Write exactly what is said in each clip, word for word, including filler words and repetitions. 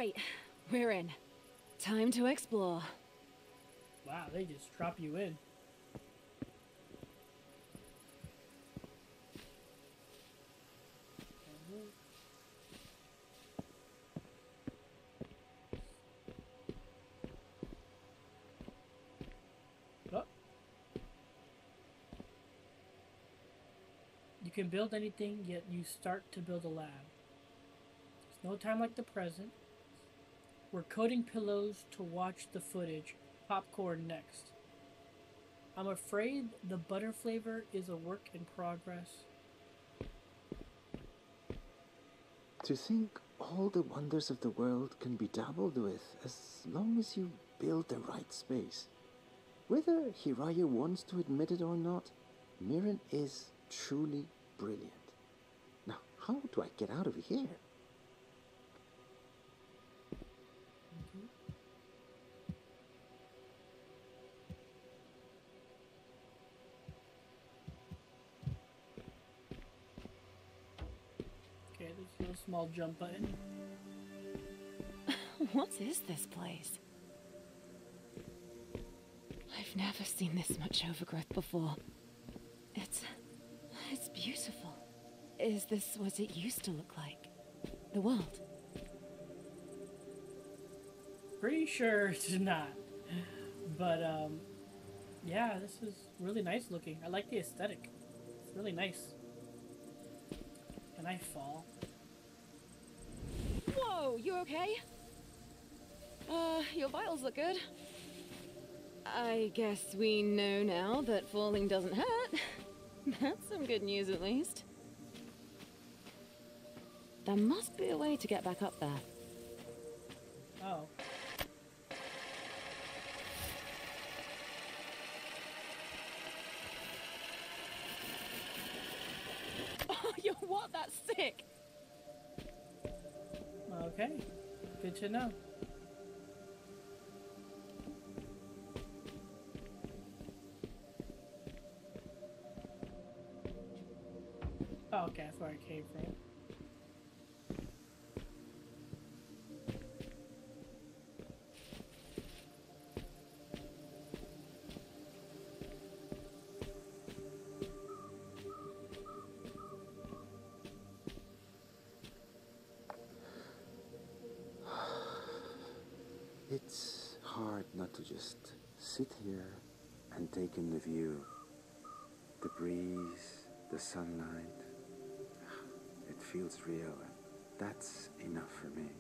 Great. We're in. Time to explore. Wow, they just drop you in. Oh. You can build anything, yet you start to build a lab. There's no time like the present. We're coding pillows to watch the footage. Popcorn next. I'm afraid the butter flavor is a work in progress. To think all the wonders of the world can be dabbled with as long as you build the right space. Whether Hiraya wants to admit it or not, Mirren is truly brilliant. Now, how do I get out of here? Okay, there's a small jump button. What is this place? I've never seen this much overgrowth before. It's... it's beautiful. Is this what it used to look like? The world? Pretty sure it's not. But, um... yeah, this is really nice looking. I like the aesthetic. It's really nice. Can I fall? Whoa, you okay? Uh, your vitals look good. I guess we know now that falling doesn't hurt. That's some good news, at least. There must be a way to get back up there. Oh. Oh, yo, what? That's sick! Okay. Good to know. Oh, okay, that's where I came from. It's hard not to just sit here and take in the view. The breeze, the sunlight. It feels real, and that's enough for me.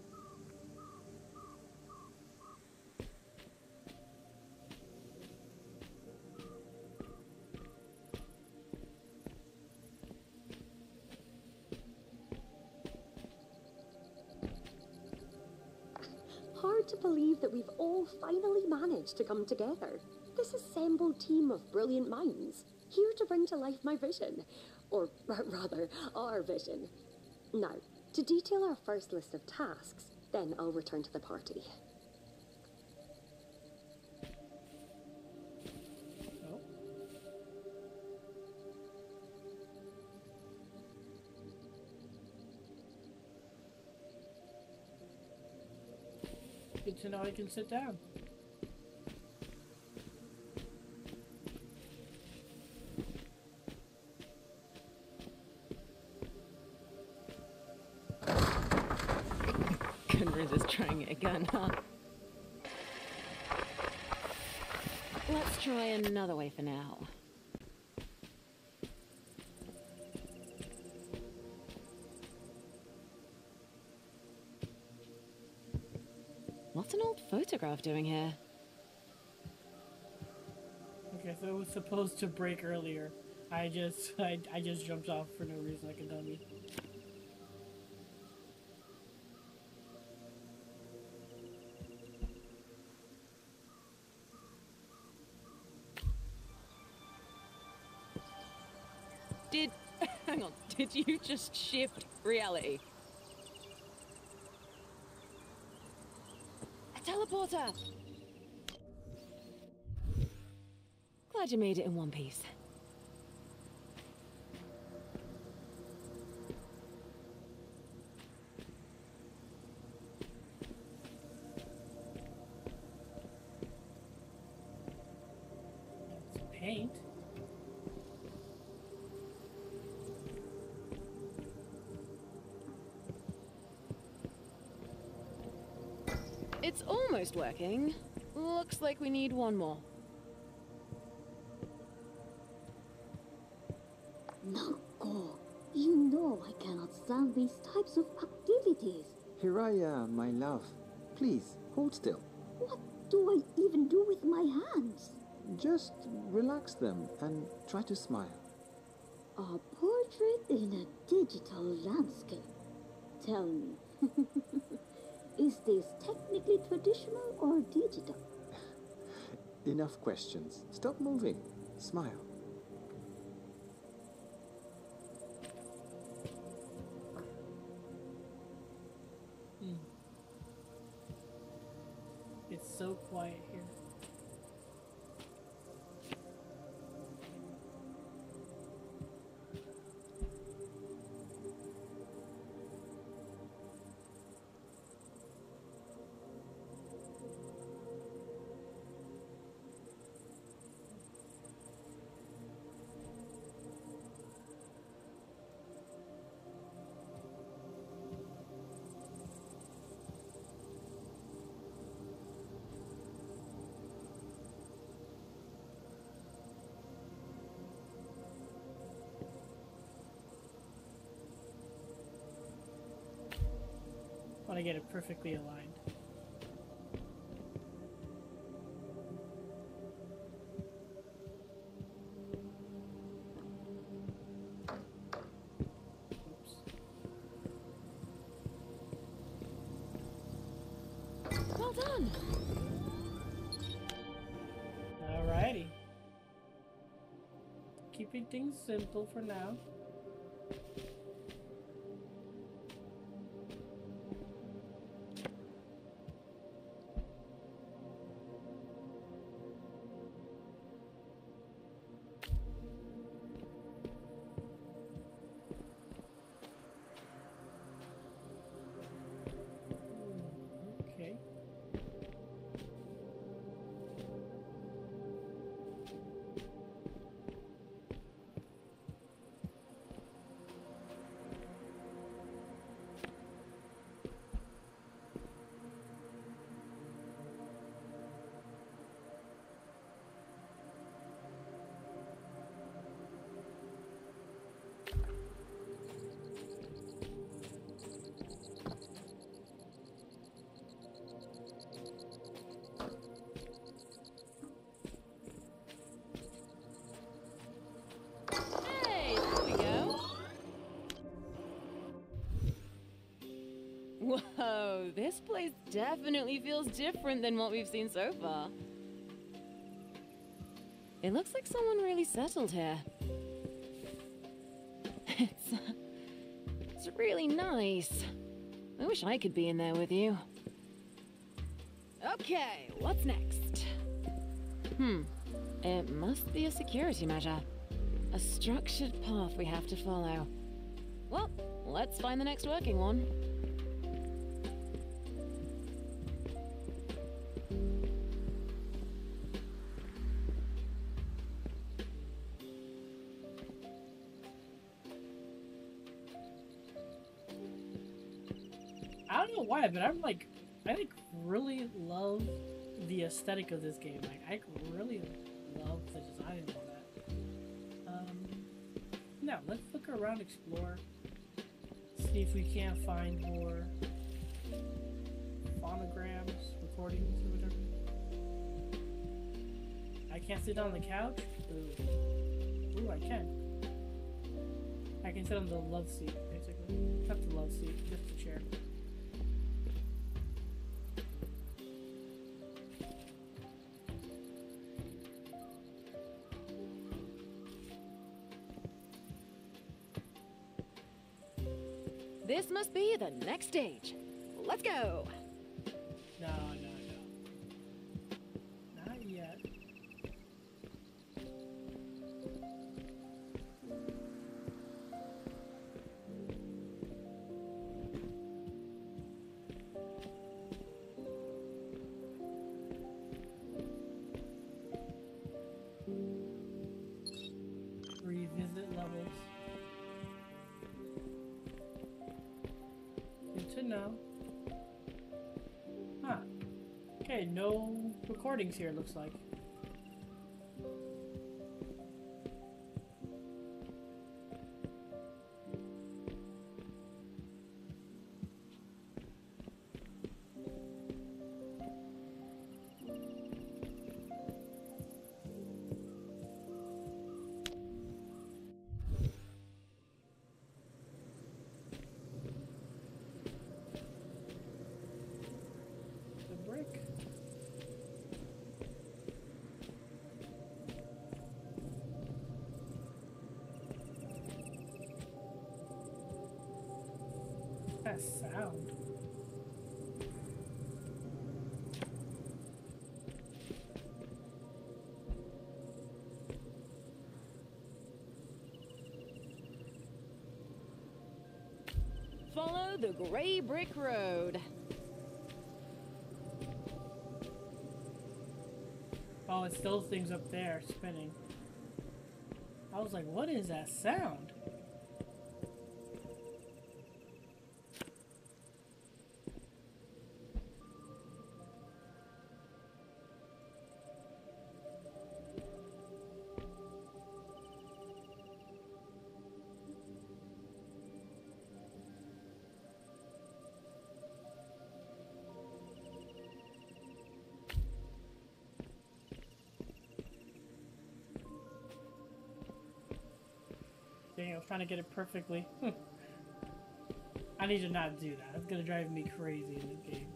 Hard to believe that we've all finally managed to come together. This assembled team of brilliant minds, here to bring to life my vision. Or rather, our vision. Now, to detail our first list of tasks, then I'll return to the party. Oh. Good to know I can sit down. Couldn't resist trying it again, huh? Let's try another way for now. What's an old photograph doing here? Okay, so it was supposed to break earlier. I just, I, I just jumped off for no reason like a dummy. Did... hang on, did you just shift reality? A teleporter! Glad you made it in one piece. paint. It's almost working. Looks like we need one more. Nako, you know I cannot stand these types of activities. Hiraya, my love, please hold still. What do I even do with my hands? Just relax them and try to smile. A portrait in a digital landscape. Tell me, is this technically traditional or digital? Enough questions. Stop moving. Smile. Hmm. It's so quiet here. Want to get it perfectly aligned. Oops. Well done. Alrighty. Keeping things simple for now. Okay. Hey, there we go. Whoa, this place definitely feels different than what we've seen so far. It looks like someone really settled here. It's, uh, it's really nice. I wish I could be in there with you. Okay, what's next? Hmm, it must be a security measure. A structured path we have to follow. Well, let's find the next working one. I don't know why, but I'm like, I like really love the aesthetic of this game. Like, I really love the design and all that. Um, now let's look around, explore, see if we can't find more phonograms, recordings, or whatever. I can't sit on the couch. Ooh, Ooh I can. I can sit on the love seat, basically. Not the love seat, just the chair. This must be the next stage. Let's go. No, no, no. Not yet. levels. Good to know. Huh. Okay, no recordings here, looks like. That sound. Follow the gray brick road. Oh, it's those things up there spinning. I was like, what is that sound? Dang, I was trying to get it perfectly. I need to not do that. It's gonna drive me crazy in this game.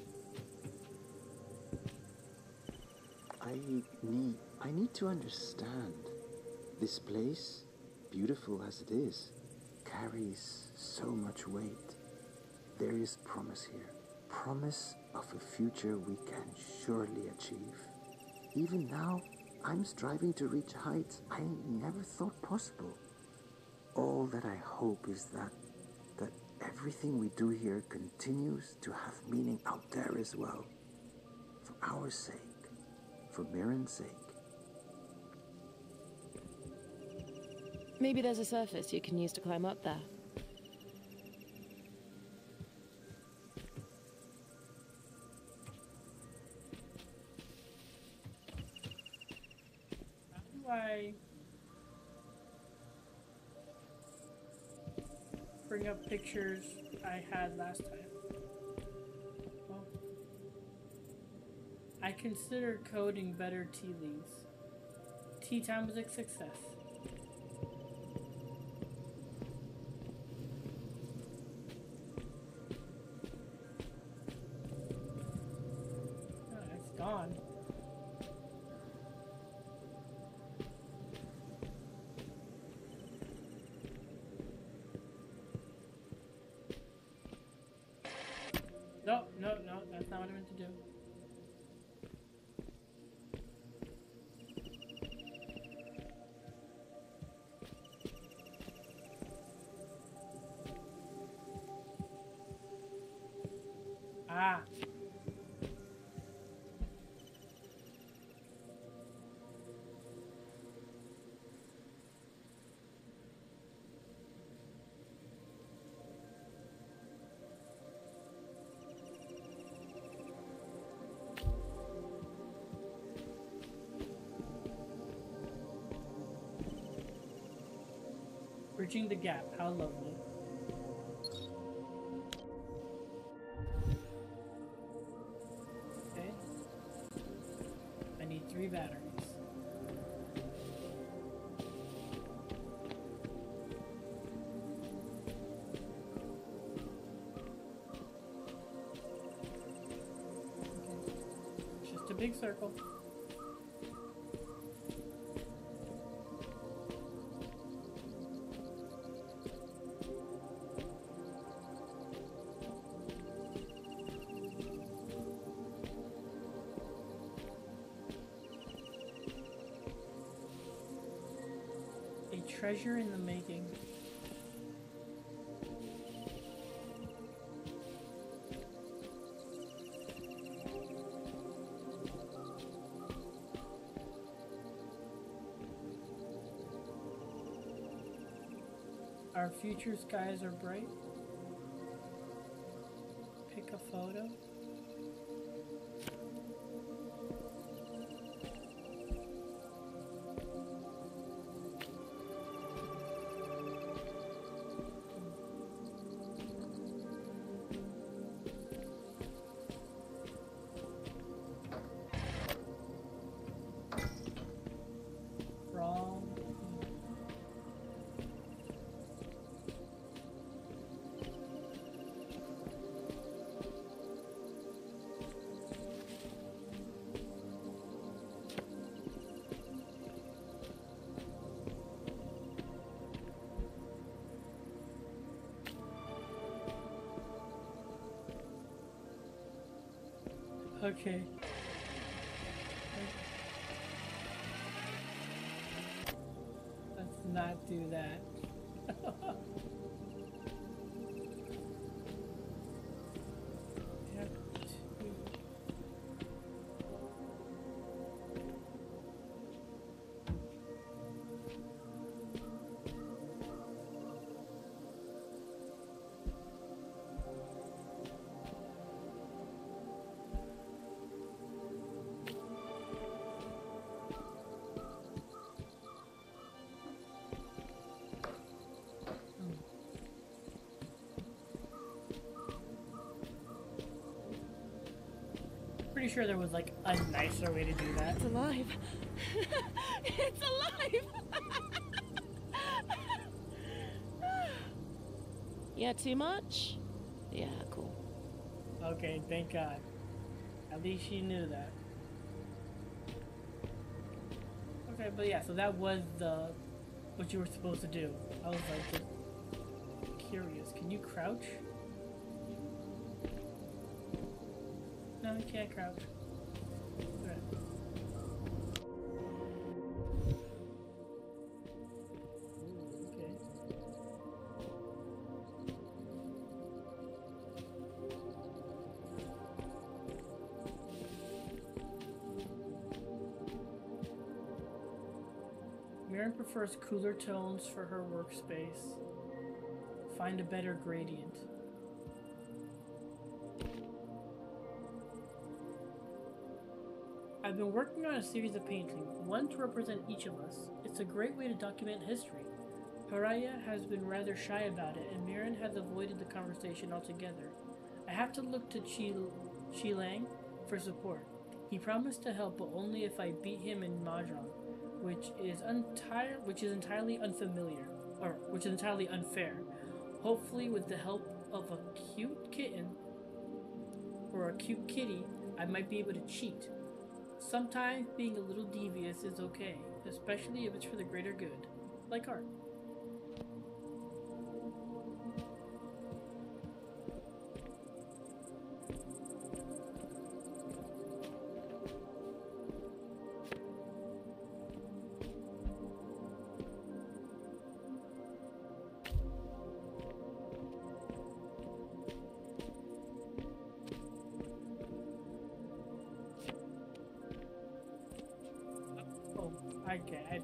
I need... I need to understand. This place, beautiful as it is, carries so much weight. There is promise here. Promise of a future we can surely achieve. Even now, I'm striving to reach heights I never thought possible. All that I hope is that that everything we do here continues to have meaning out there as well. For our sake, for Mirren's sake. Maybe there's a surface you can use to climb up there. How do I bring up pictures I had last time? Well, I consider coding better tea leaves. Tea time was a success. Oh, it's gone. No, no, no, that's not what I meant to do. Ah. Bridging the gap, how lovely. Okay. I need three batteries. Okay. It's just a big circle. Treasure in the making. Our future skies are bright. Pick a photo. Okay. Let's not do that. Have to. Pretty sure there was like a nicer way to do that. It's alive. It's alive. Yeah, too much? Yeah, cool. Okay, thank God. At least she knew that. Okay, but yeah, so that was the what you were supposed to do. I was like just curious. Can you crouch? No, you can't crouch. Right. Okay. Mirren prefers cooler tones for her workspace. Find a better gradient. I've been working on a series of paintings, one to represent each of us. It's a great way to document history. Haraya has been rather shy about it, and Mirren has avoided the conversation altogether. I have to look to Chi, Chi Lang for support. He promised to help, but only if I beat him in Mahjong, which is entire, which is entirely unfamiliar, or which is entirely unfair. Hopefully, with the help of a cute kitten or a cute kitty, I might be able to cheat. Sometimes being a little devious is okay, especially if it's for the greater good, like art. I get it.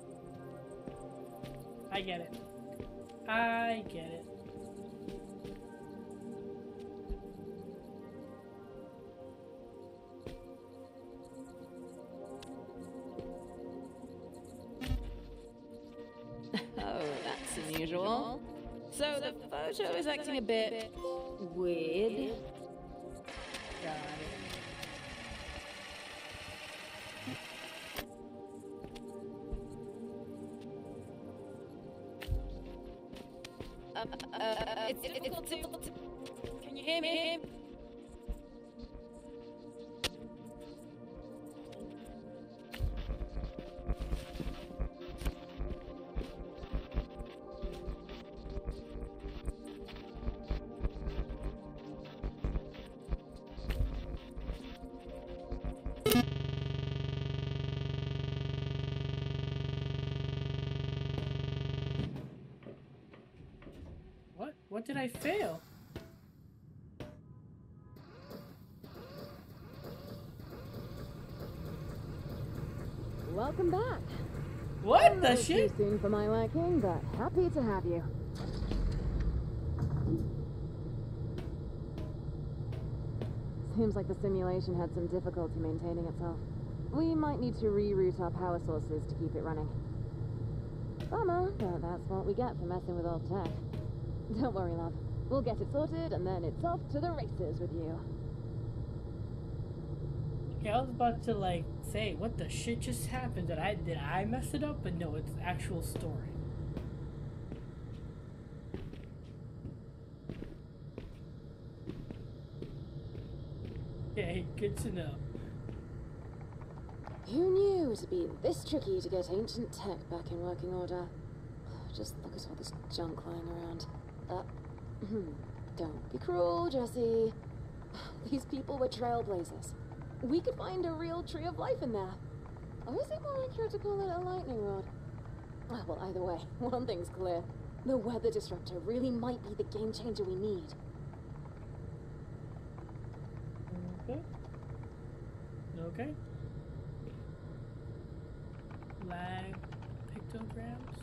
I get it. I get it. Oh, that's unusual. So the photo is acting a bit weird. Got it. Um, uh, it's difficult to... Can you hear me? What? What did I fail? Welcome back. What the A little shit? Too soon for my liking, but happy to have you. Seems like the simulation had some difficulty maintaining itself. We might need to reroute our power sources to keep it running. Bummer, but that's what we get for messing with old tech. Don't worry, love. We'll get it sorted, and then it's off to the races with you. Yeah, I was about to like say, what the shit just happened? Did I did I mess it up? But no, it's the actual story. Okay, good to know. Who knew it'd be this tricky to get ancient tech back in working order? Just look at all this junk lying around. Uh, don't be cruel, Jesse. These people were trailblazers. We could find a real tree of life in there. Or is it more accurate to call it a lightning rod? Ah, well, either way, one thing's clear. The weather disruptor really might be the game changer we need. Okay. Okay. Lag pictograms.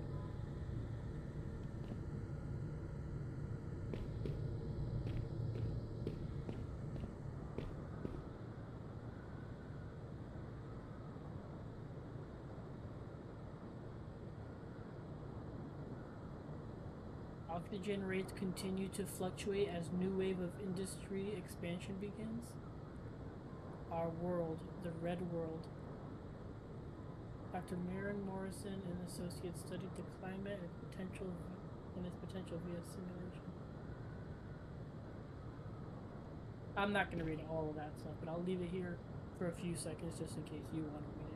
Oxygen rates continue to fluctuate as new wave of industry expansion begins. Our world, the Red World. Doctor Maren Morrison and Associates studied the climate and potential and its potential via simulation. I'm not going to read all of that stuff, but I'll leave it here for a few seconds just in case you want to read it.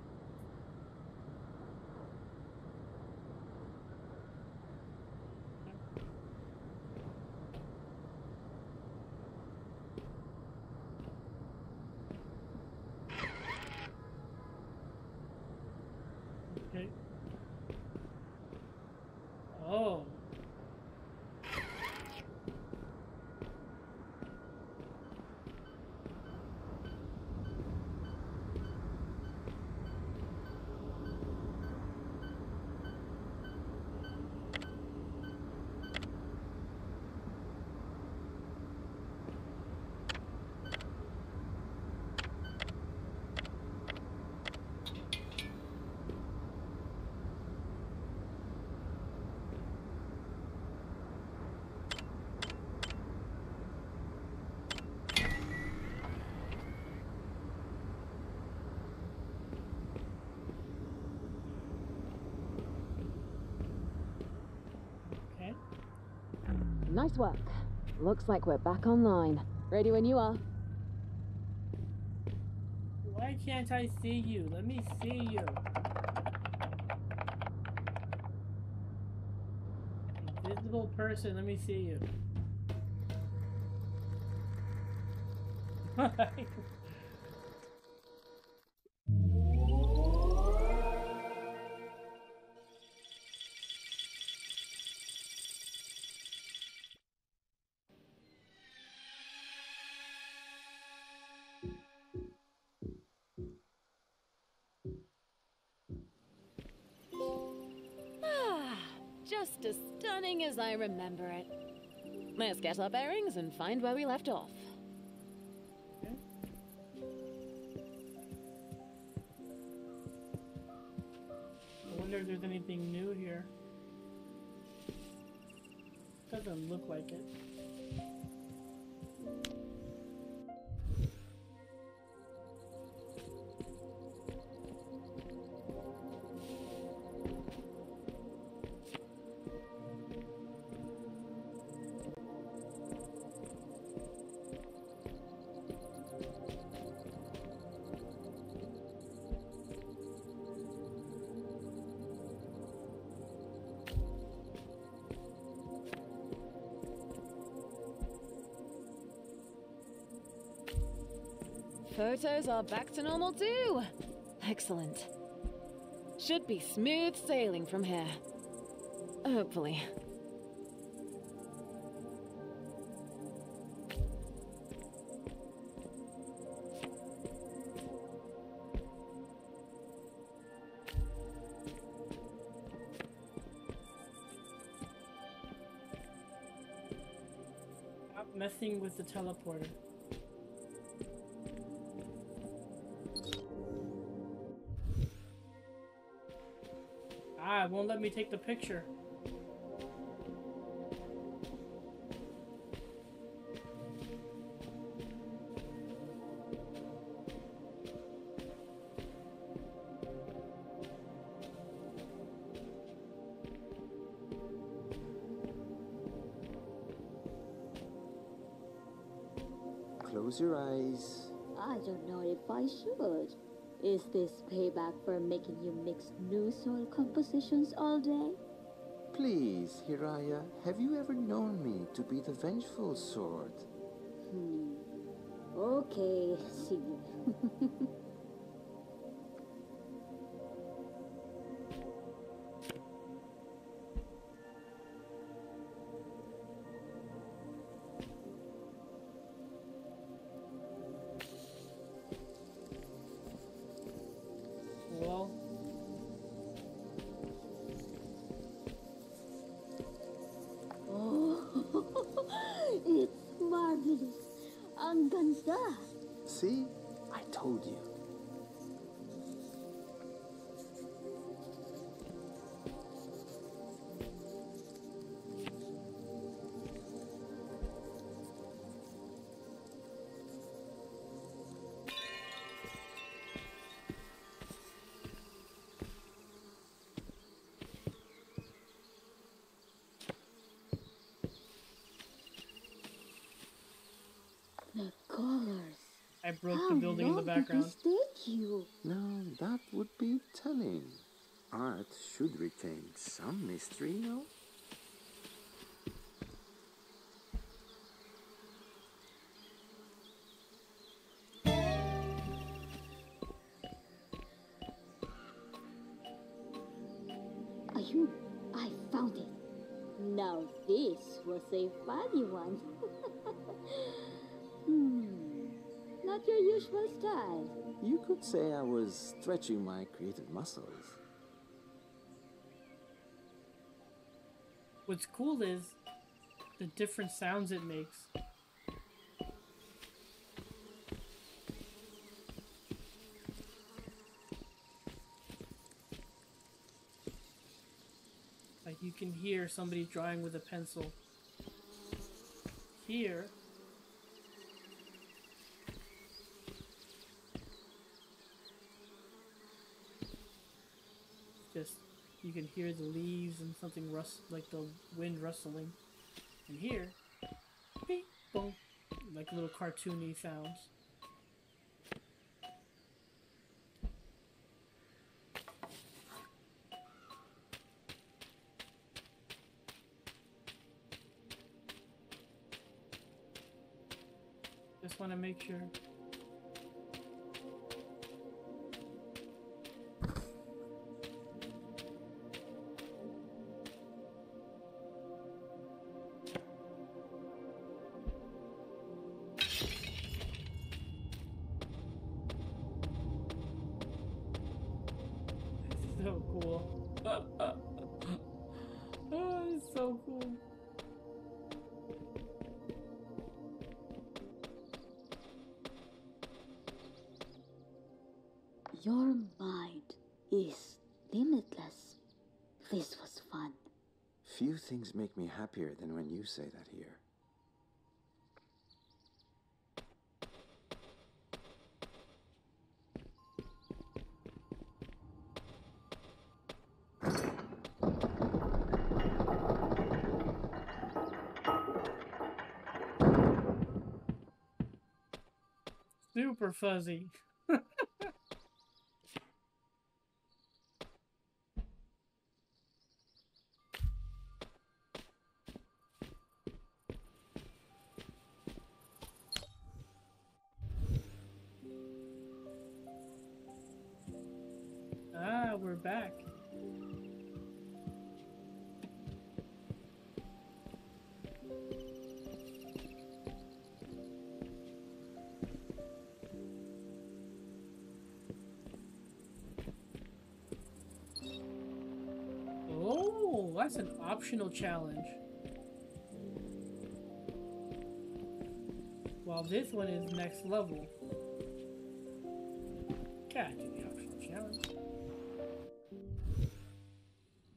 Okay. Oh. Nice work. Looks like we're back online. Ready when you are. Why can't I see you? Let me see you. Invisible person, let me see you. Just as stunning as I remember it. Let's get our bearings and find where we left off. Okay. I wonder if there's anything new here. Doesn't look like it. Photos are back to normal too. Excellent. Should be smooth sailing from here. Hopefully. Stop messing with the teleporter. Ah, it won't let me take the picture. Close your eyes. I don't know if I should. Is this payback for making you mix new soil compositions all day? Please, Hiraya, have you ever known me to be the vengeful sort? Hmm. Okay, see. Well, Oh, it's marvelous. Ang ganda. See? I told you. The colors. I broke How the building in the long did background. this take you? Now, that would be telling. Art should retain some mystery, no? Ayun, I found it. Now this was a funny one. Hmm, not your usual style. You could say I was stretching my creative muscles. What's cool is the different sounds it makes. Like you can hear somebody drawing with a pencil. Here, just you can hear the leaves and something rust, like the wind rustling. And here, beep, boom, like little cartoony sounds. Just want to make sure. So cool. Oh, it's so cool. Your mind is limitless. This was fun. Few things make me happier than when you say that here. Super fuzzy. Ah, we're back. Oh, that's an optional challenge. While this one is next level. Gotta do the optional challenge.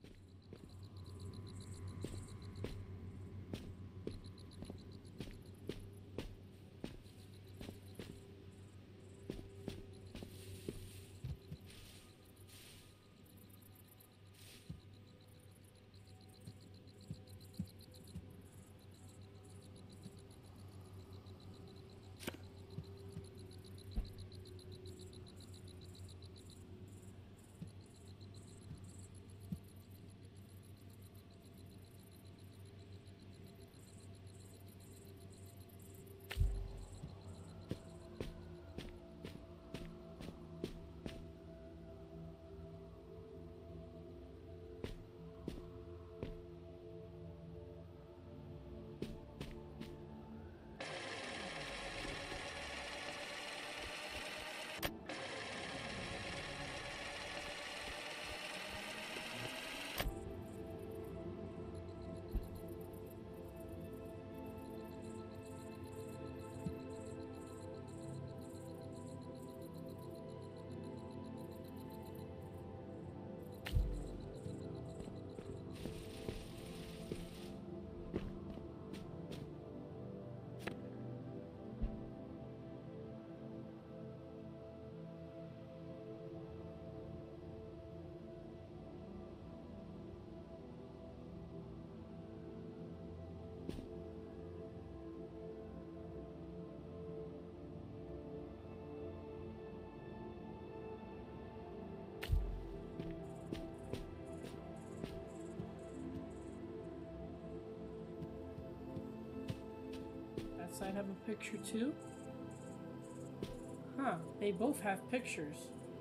side have a picture too? Huh, they both have pictures.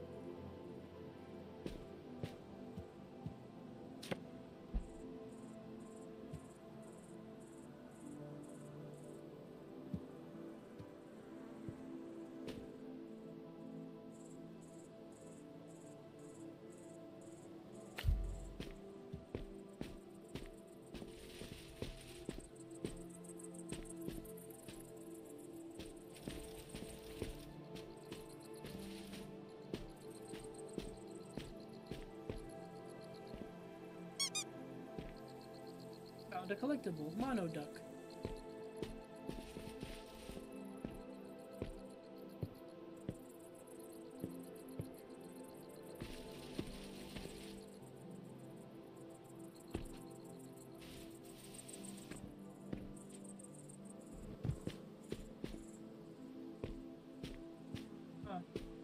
Found a collectible, Monoduck. Huh.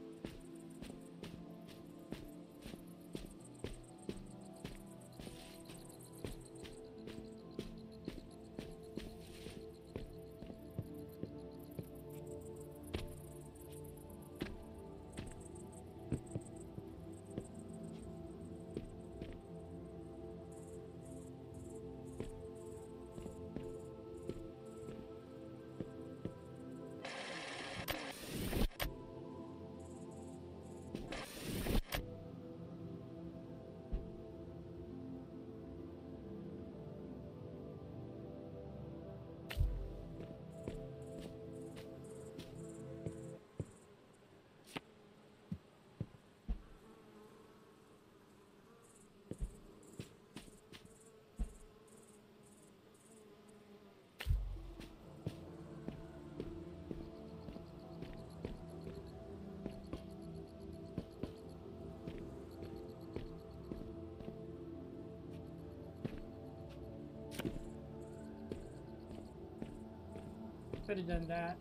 Could have done that.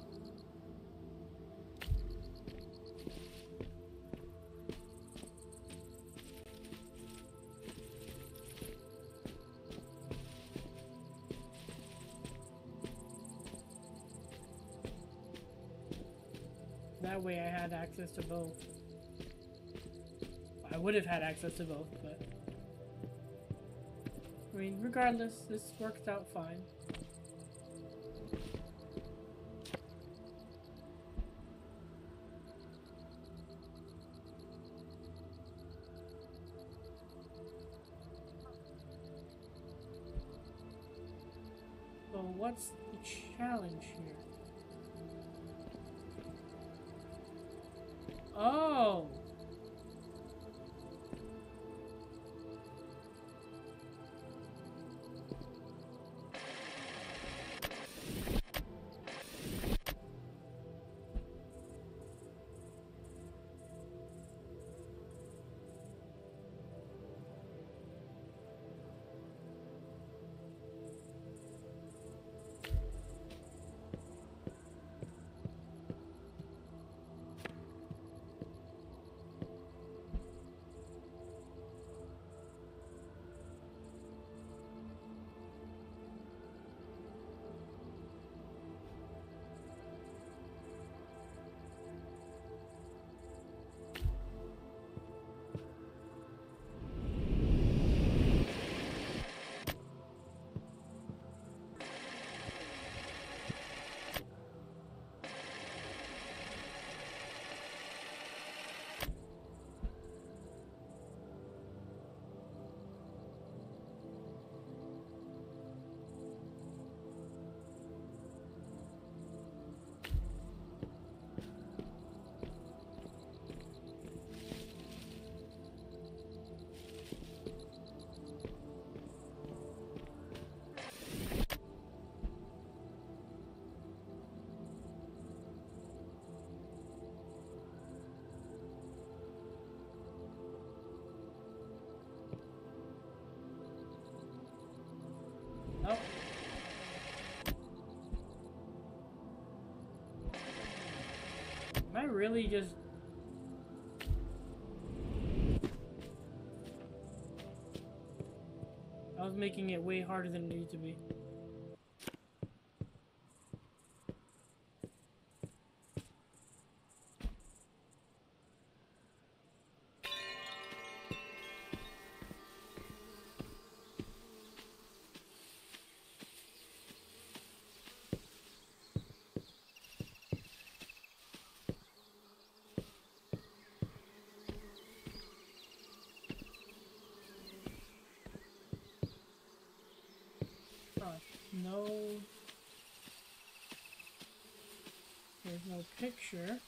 That way I had access to both. I would have had access to both, but I mean, regardless, this worked out fine. So what's the challenge here? Oh! Oh. Am I really just... I was making it way harder than it needed to be. no... There's no picture.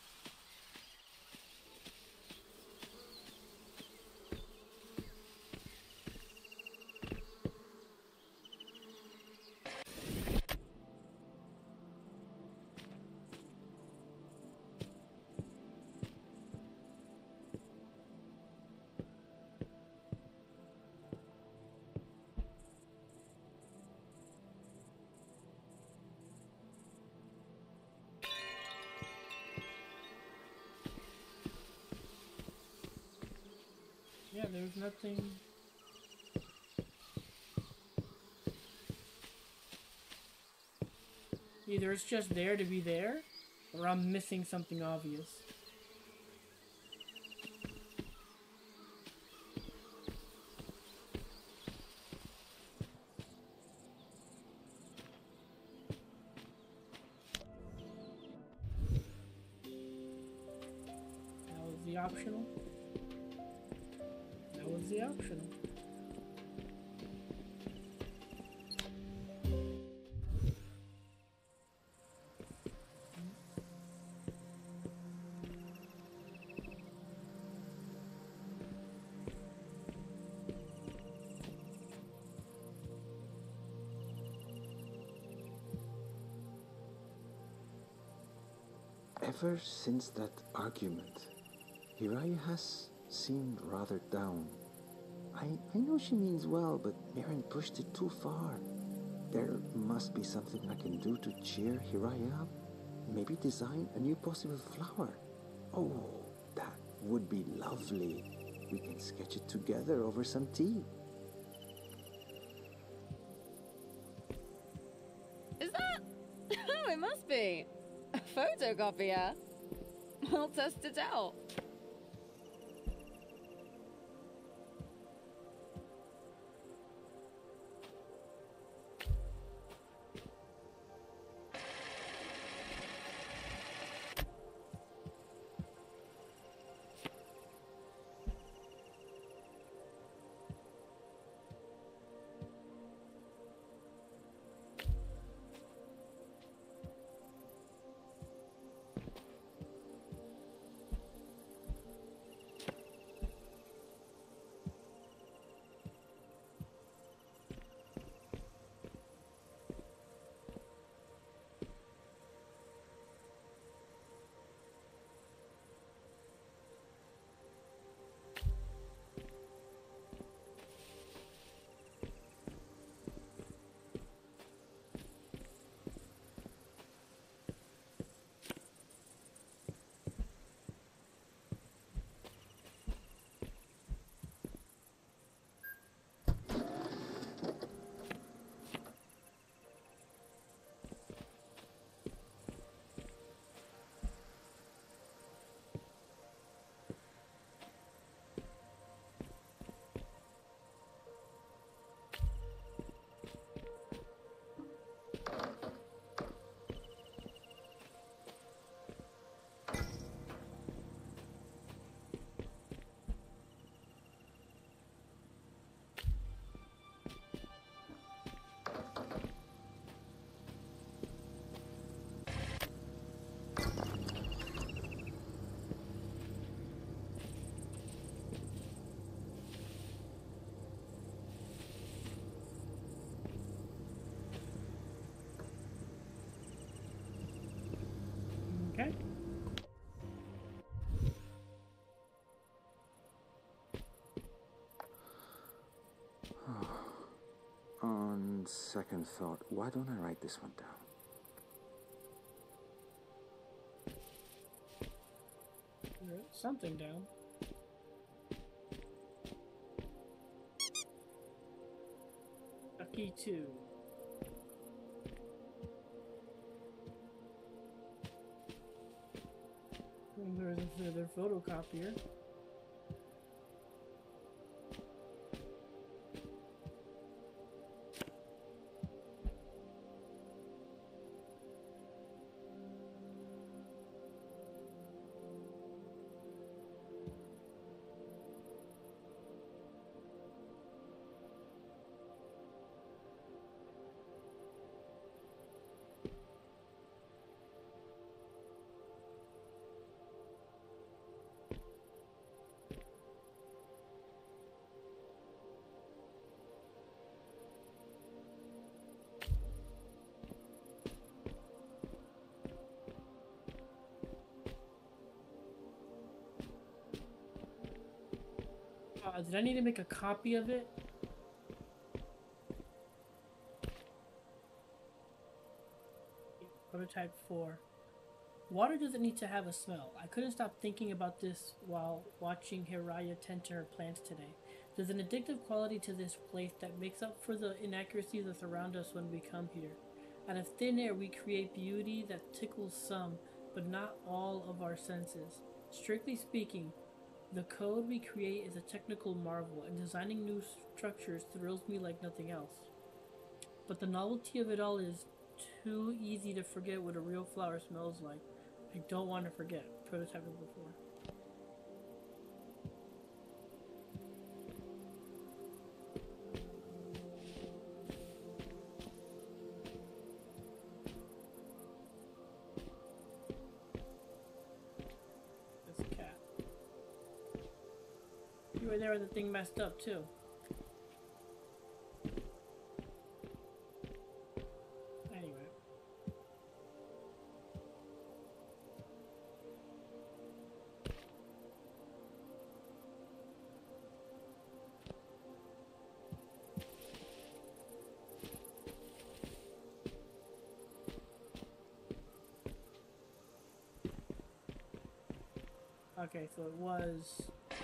Yeah, there's nothing. Either it's just there to be there, or I'm missing something obvious. That was the optional. That was the optional. Ever since that argument, Hiraya has seemed rather down. I, I know she means well, but Mirren pushed it too far. There must be something I can do to cheer Hiraya up. Maybe design a new possible flower. Oh, that would be lovely. We can sketch it together over some tea. Is that? Oh, it must be. A photocopier. I'll test it out. Okay. On second thought, why don't I write this one down? Wrote something down. Lucky two. And there's another photocopier. Uh, did I need to make a copy of it? Prototype four. Water doesn't need to have a smell. I couldn't stop thinking about this while watching Hiraya tend to her plants today. There's an addictive quality to this place that makes up for the inaccuracies that surround us when we come here. Out of thin air, we create beauty that tickles some, but not all of our senses. Strictly speaking, the code we create is a technical marvel, and designing new structures thrills me like nothing else. But the novelty of it all is too easy to forget what a real flower smells like. I don't want to forget. Prototype number four. This cat. You were there when the thing messed up too. Okay, so it was...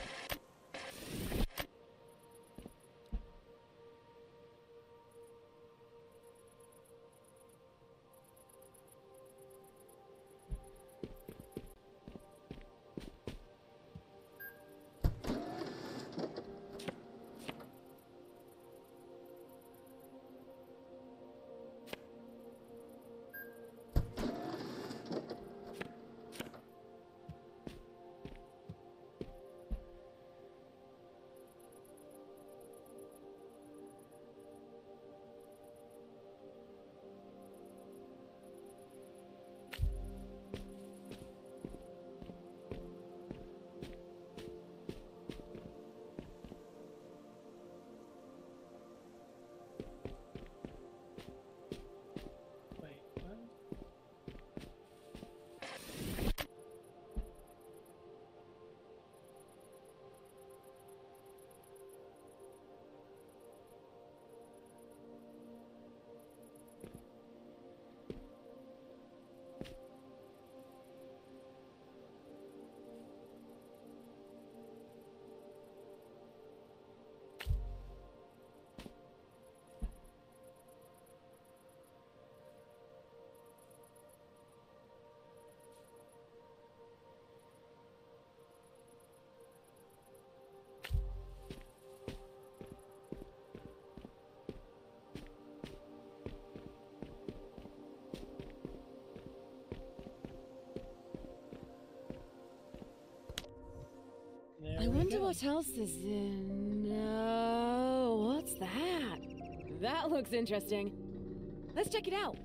I wonder what else is in... No, what's that? That looks interesting. Let's check it out.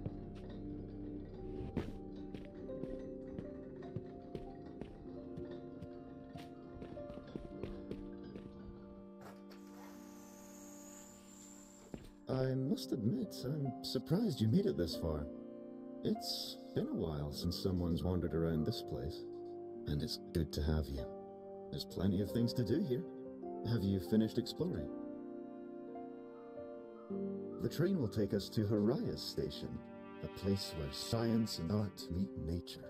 I must admit, I'm surprised you made it this far. It's been a while since someone's wandered around this place, and it's good to have you. There's plenty of things to do here. Have you finished exploring? The train will take us to Hiraya's station, a place where science and art meet nature.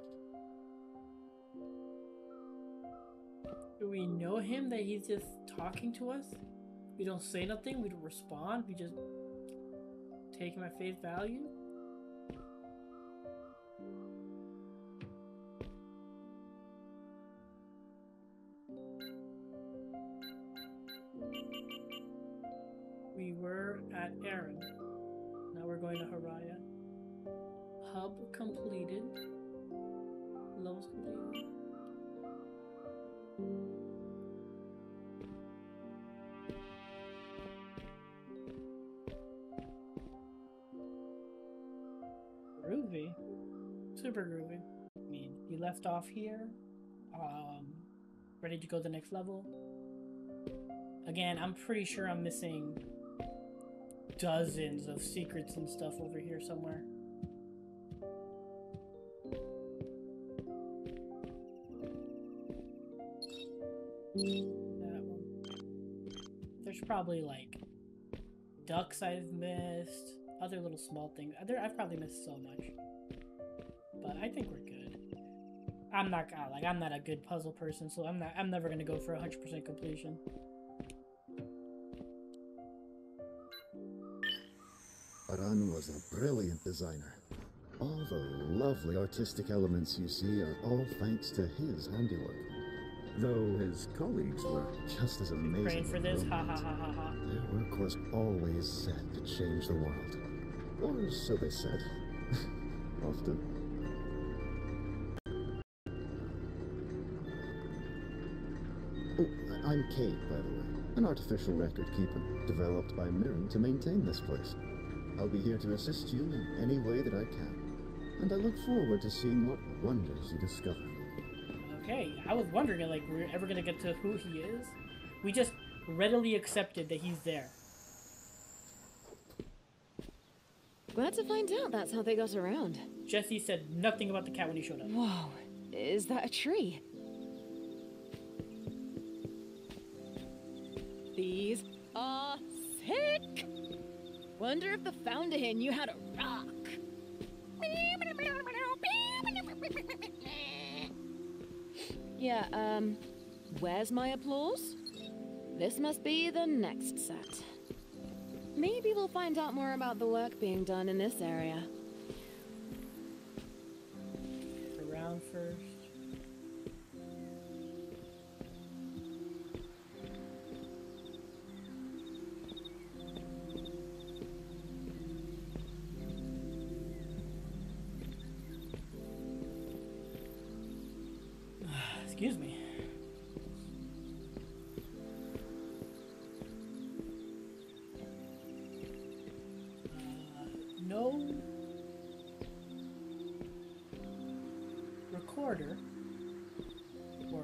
Do we know him that he's just talking to us? We don't say nothing, we don't respond, we just take him at face value? We were at Aaron. Now we're going to Hiraya. Hub completed. Levels completed. Groovy. Super groovy. I mean, you left off here. Um, ready to go to the next level. Again, I'm pretty sure I'm missing dozens of secrets and stuff over here somewhere. That one. probably like ducks I've missed, other little small things. There, I've probably missed so much, but I think we're good. I'm not gonna like I'm not a good puzzle person, so I'm not. I'm never gonna go for a hundred percent completion. Aran was a brilliant designer. All the lovely artistic elements you see are all thanks to his handiwork. Though his colleagues were just as amazing. Praying for this, ha ha ha ha ha. Their work was always set to change the world. Or so they said. Often. Oh, I'm Kate, by the way. An artificial record keeper, developed by Mirren to maintain this place. I'll be here to assist you in any way that I can. And I look forward to seeing what wonders you discover. Okay, I was wondering, like, we're ever gonna get to who he is? We just readily accepted that he's there. Glad to find out that's how they got around. Jesse said nothing about the cat when he showed up. Whoa, is that a tree? These are sick! Wonder if the founder knew how to rock. Yeah, um, where's my applause? This must be the next set. Maybe we'll find out more about the work being done in this area. Around first. Excuse me. Uh, no recorder or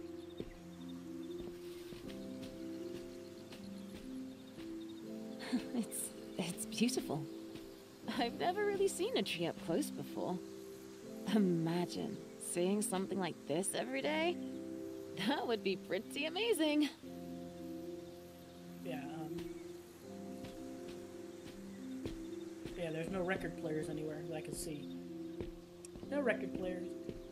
it's it's beautiful. I've never really seen a tree up close before. Imagine seeing something like this every day? That would be pretty amazing. yeah, um, yeah, there's no record players anywhere that I can see. No record players.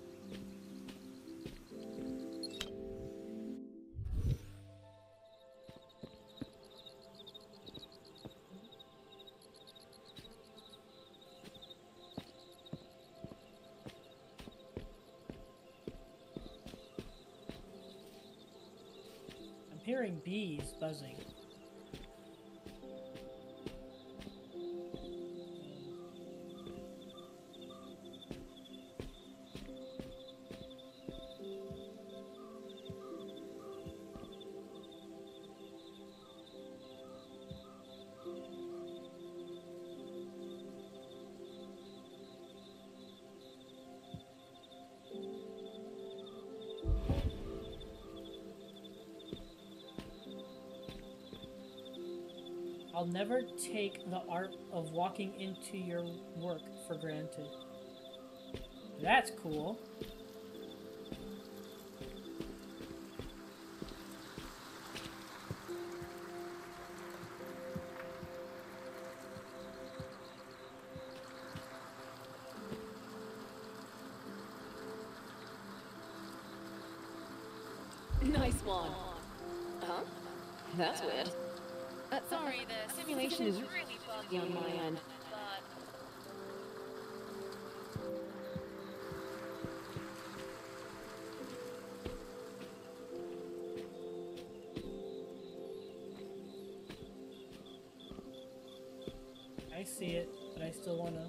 Hearing bees buzzing. I'll never take the art of walking into your work for granted. That's cool. Nice one. Huh? That's weird. Uh, sorry, the simulation is really buggy on my end. But I see it, but I still wanna.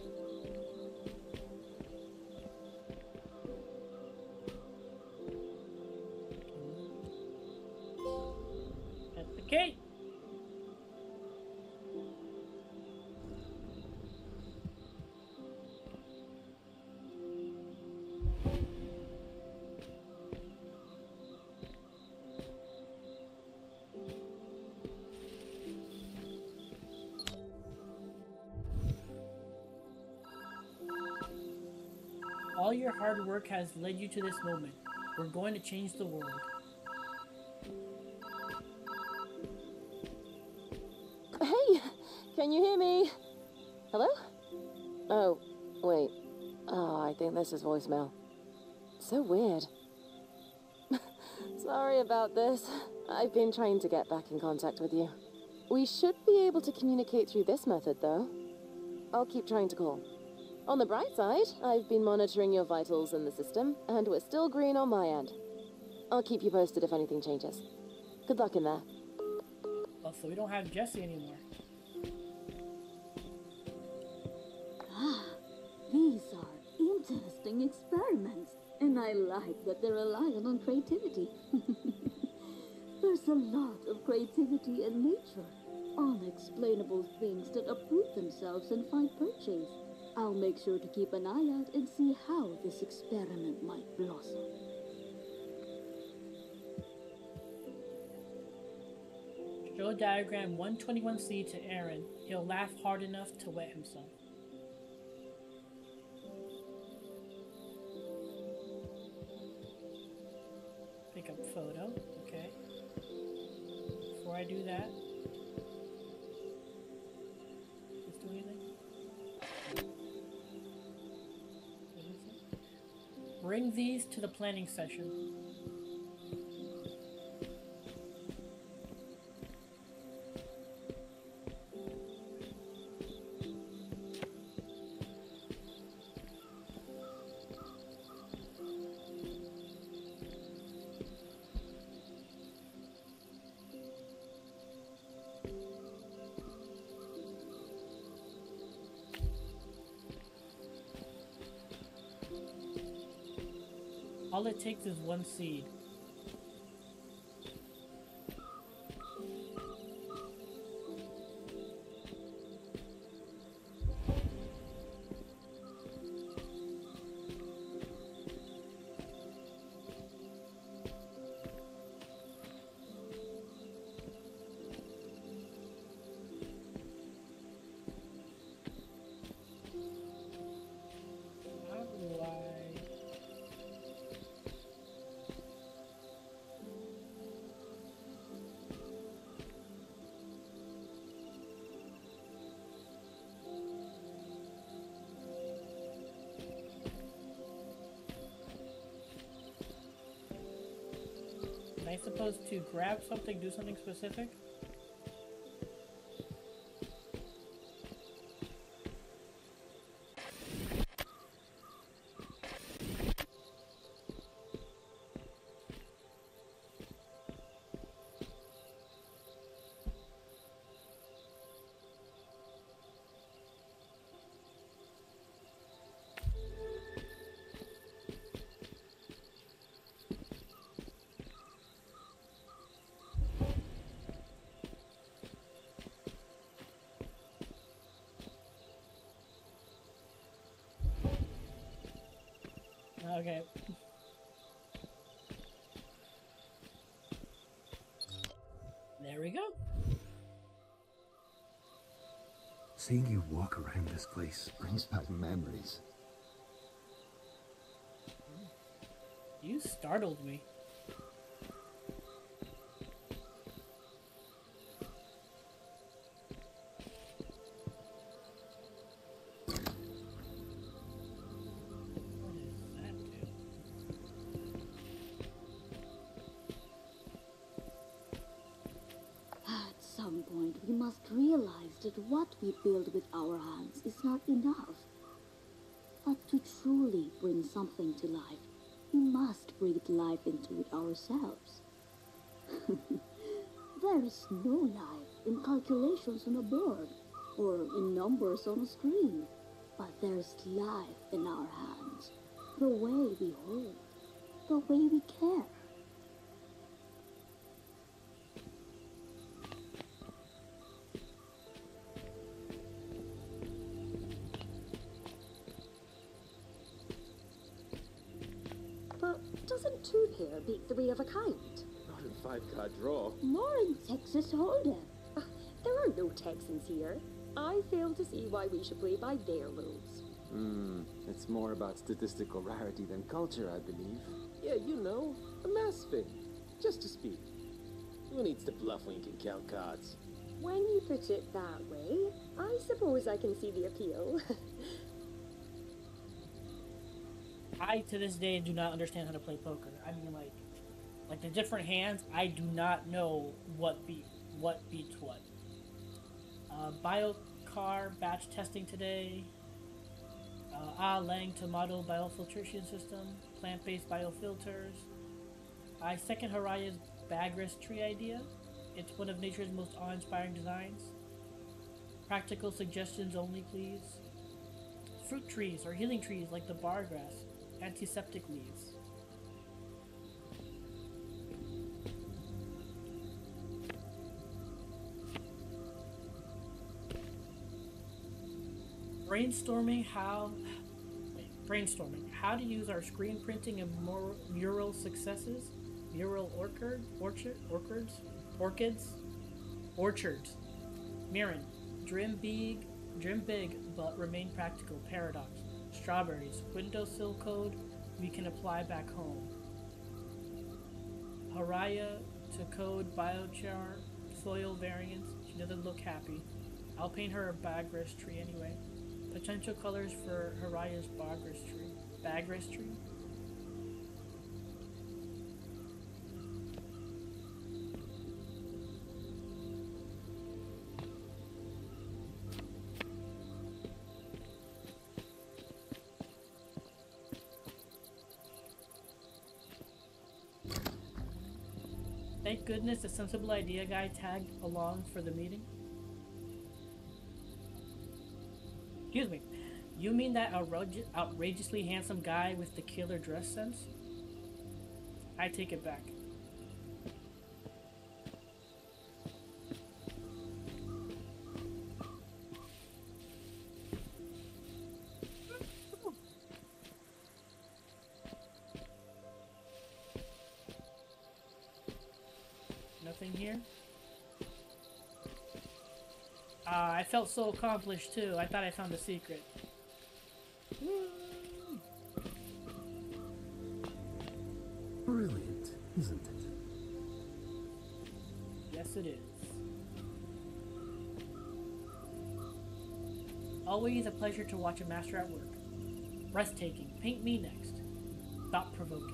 At the gate. All your hard work has led you to this moment. We're going to change the world. Hey, can you hear me? Hello? Oh, wait. Oh, I think this is voicemail. So weird. Sorry about this. I've been trying to get back in contact with you. We should be able to communicate through this method, though. I'll keep trying to call. On the bright side, I've been monitoring your vitals in the system, and we're still green on my end. I'll keep you posted if anything changes. Good luck in there. Oh, so we don't have Jesse anymore. Ah, these are interesting experiments, and I like that they're reliant on creativity. There's a lot of creativity in nature. Unexplainable things that uproot themselves and find purchase. I'll make sure to keep an eye out and see how this experiment might blossom. Show diagram one twenty-one C to Aaron. He'll laugh hard enough to wet himself. Pick up photo. Okay. Before I do that, let's do anything. Bring these to the planning session. All it takes is one seed. How do I... Am I supposed to grab something, do something specific? Okay. There we go. Seeing you walk around this place brings back memories. You startled me. At some point, we must realize that what we build with our hands is not enough. But to truly bring something to life, we must breathe life into it ourselves. There is no life in calculations on a board or in numbers on a screen, but there's life in our hands, the way we hold, the way we care. But doesn't two pair beat three of a kind? Not in five-card draw. More in Texas Hold'em. Uh, there are no Texans here. I fail to see why we should play by their rules. Hmm, it's more about statistical rarity than culture, I believe. Yeah, you know, a mass thing. Just to speak. Who needs to bluff when you can count cards? When you put it that way, I suppose I can see the appeal. I, to this day, do not understand how to play poker. I mean, like, like the different hands, I do not know what beat, what beats what. Uh, Biocar batch testing today. Uh, Ah Lang Tomato biofiltration system. Plant-based biofilters. I second Haraya's Bagris tree idea. It's one of nature's most awe-inspiring designs. Practical suggestions only, please. Fruit trees or healing trees like the bargrass. Antiseptic leaves. Brainstorming how wait, brainstorming how to use our screen printing and mur mural successes. Mural orchard orchard orchards orchids orchards. Mirren, dream big, dream big, but remain practical. Paradox. Strawberries, windowsill code we can apply back home. Haraya to code biochar soil variants. She doesn't look happy. I'll paint her a Bagris tree anyway. Potential colors for Haraya's Bagris tree. Bagris tree? Thank goodness the sensible idea guy tagged along for the meeting. Excuse me. You mean that outrage outrageously handsome guy with the killer dress sense? I take it back. Nothing here? Ah, uh, I felt so accomplished too. I thought I found a secret. Brilliant, isn't it? Yes, it is. Always a pleasure to watch a master at work. Breathtaking. Paint me next. Thought-provoking.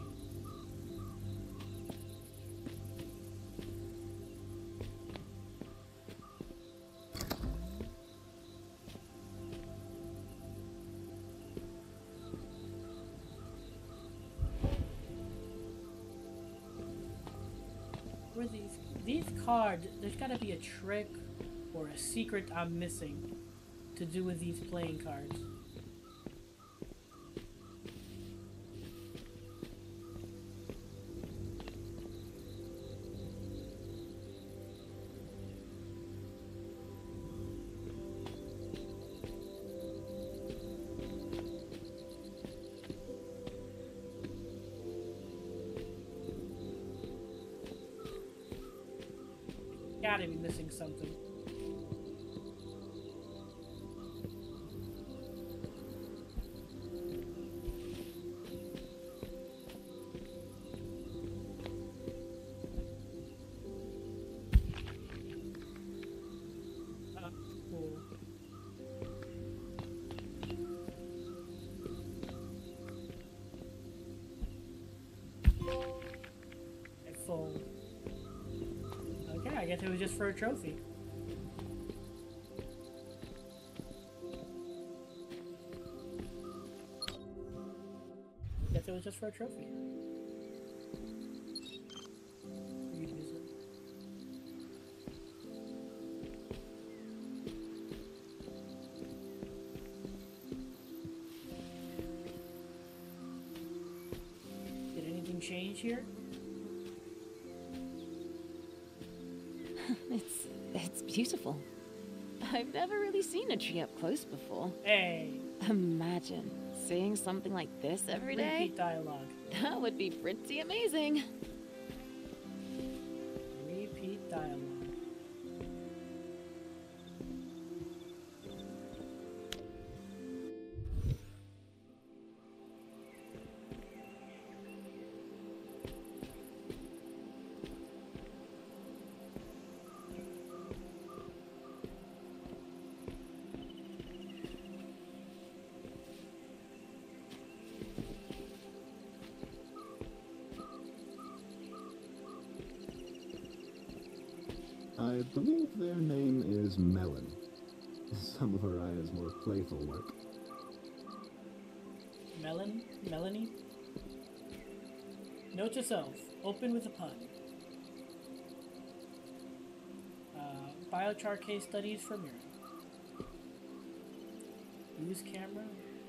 Where these these cards? There's got to be a trick or a secret I'm missing to do with these playing cards. Gotta be missing something. Uh, cool. A phone. Okay, I guess it was just for a trophy. Guess it was just for a trophy. Use it. Did anything change here? It's it's beautiful. I've never really seen a tree up close before. Hey. Imagine seeing something like this every day. Repeat dialogue. That would be pretty amazing. Repeat dialogue. I believe their name is Melon. Some of Araya's more playful work. Melon? Melanie? Note to self. Open with a pun. Uh, biochar case studies for Mira. Use camera.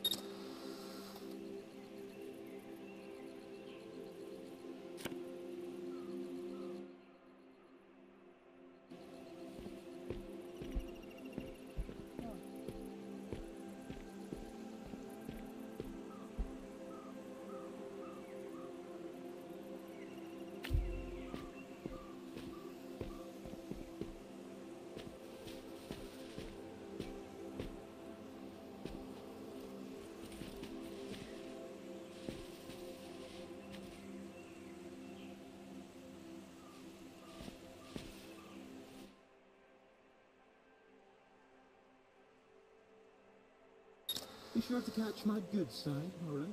Be sure to catch my good side, alright?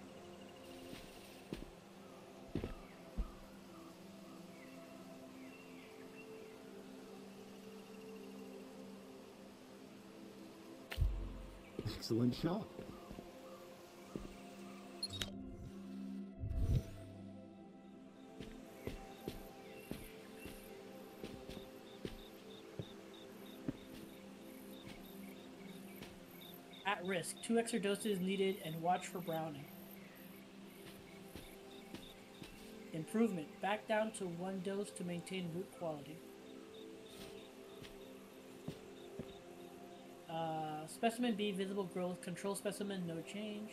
Excellent shot. At risk. Two extra doses needed and watch for browning. Improvement. Back down to one dose to maintain root quality. Uh, specimen B, visible growth. Control specimen, no change.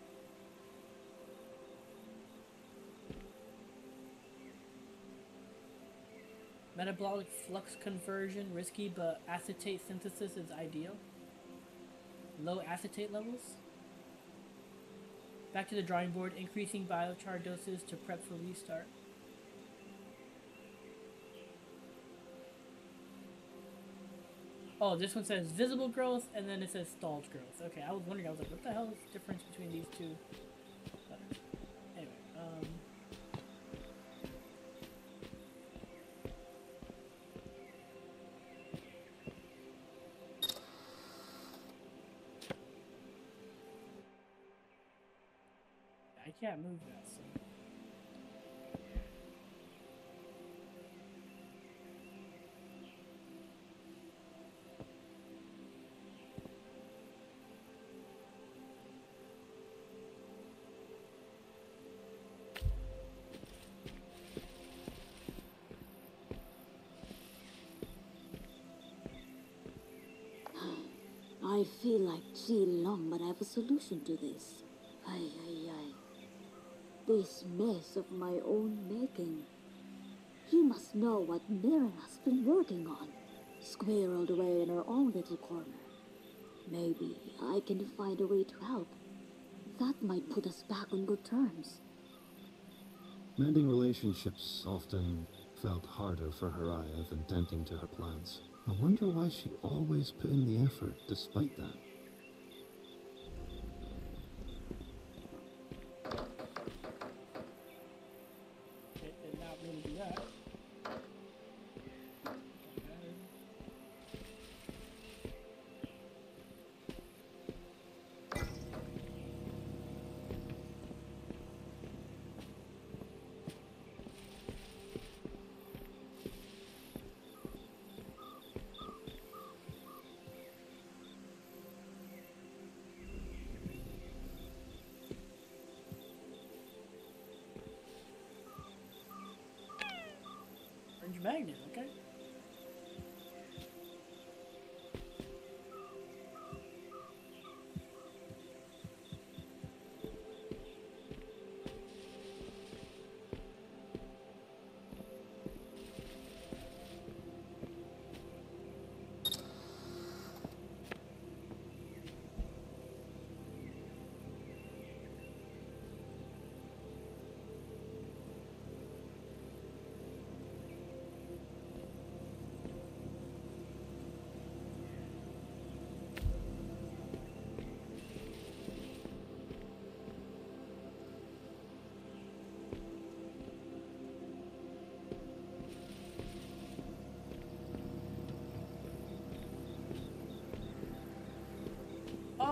Metabolic flux conversion, risky, but acetate synthesis is ideal. Low acetate levels. Back to the drawing board, increasing biochar doses to prep for restart. Oh, this one says visible growth, and then it says stalled growth. Okay, I was wondering, I was like, what the hell is the difference between these two letters? Anyway, um... I can't move that, so... I feel like Ji Long, but I have a solution to this. Ay, ay, ay. This mess of my own making. He must know what Mirren has been working on, squirreled away in her own little corner. Maybe I can find a way to help. That might put us back on good terms. Mending relationships often felt harder for Haraya than tending to her plants. I wonder why she always put in the effort despite that. It did not really do that. Orange magnet, okay.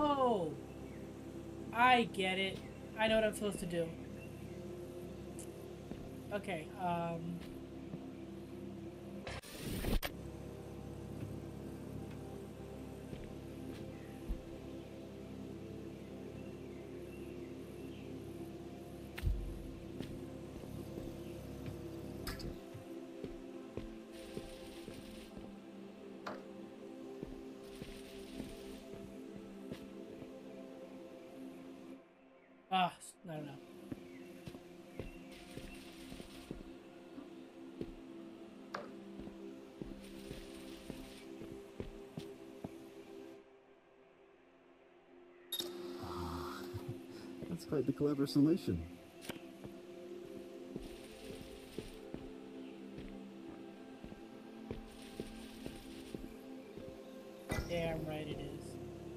Oh! I get it. I know what I'm supposed to do. Okay, um... Ah, I don't know. That's quite the clever solution. Damn right it is.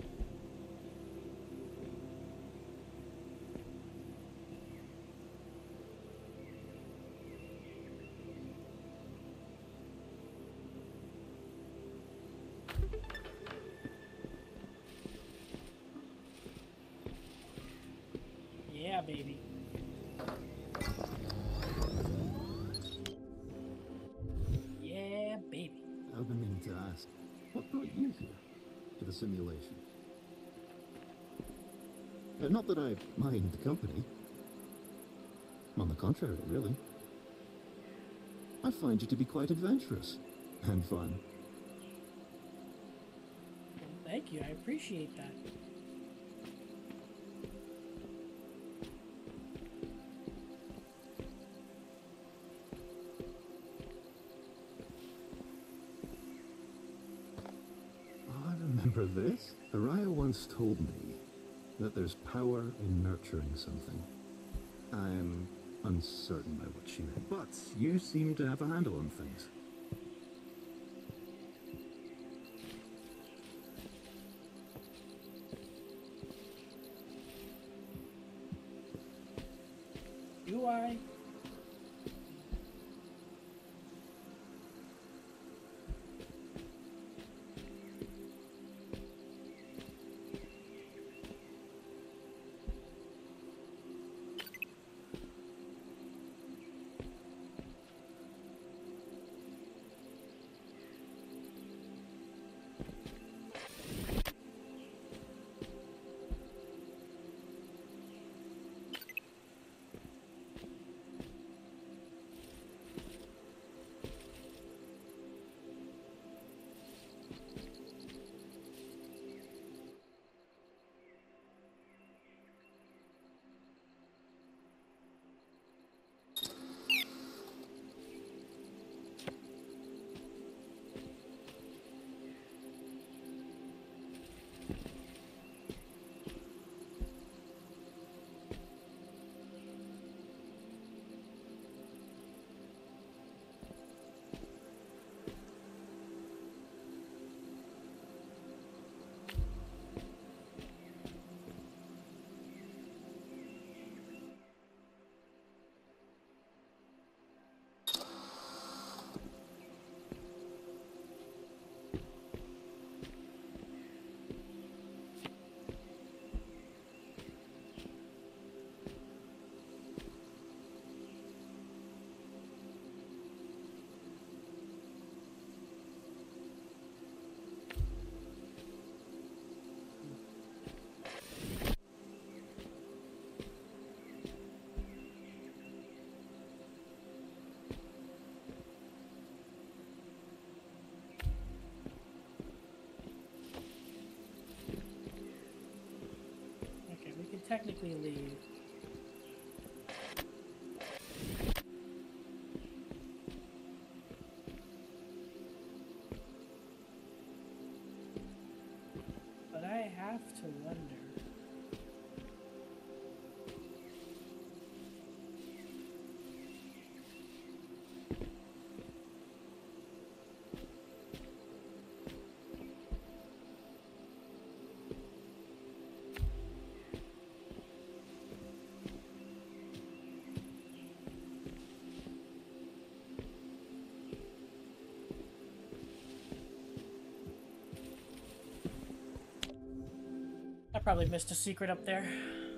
Yeah, baby. Yeah, baby. I've been meaning to ask, what brought you here to the simulation? Uh, not that I mind the company. On the contrary, really. I find you to be quite adventurous and fun. Thank you, I appreciate that. Oh, I remember this. Araya once told me that there's power in nurturing something. I'm uncertain by what she meant, but you seem to have a handle on things. Do I? Okay, we can technically leave. But I have to wonder. I Probably missed a secret up there.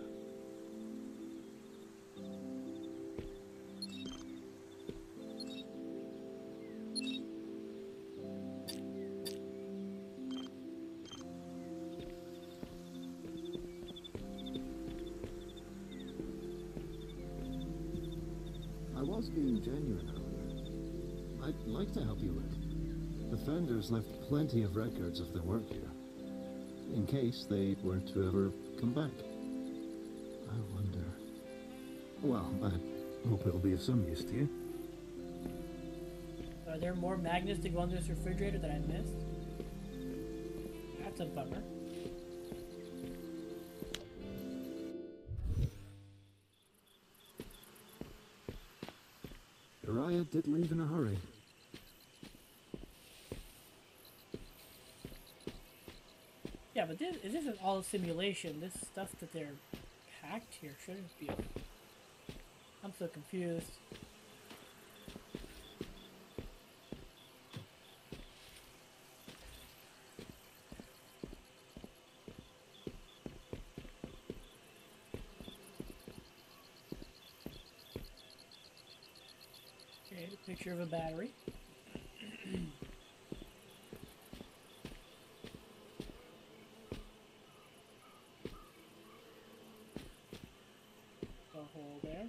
I was being genuine, however. I'd like to help you with. The founders left plenty of records of their work here, in case they were to ever come back. I wonder... Well, I hope it'll be of some use to you. Are there more magnets to go under this refrigerator that I missed? That's a bummer. Uriah did leave in a hurry. Yeah, but this, this isn't all a simulation. This stuff that they're packed here shouldn't be. I'm so confused. Okay, a picture of a battery. A hole there.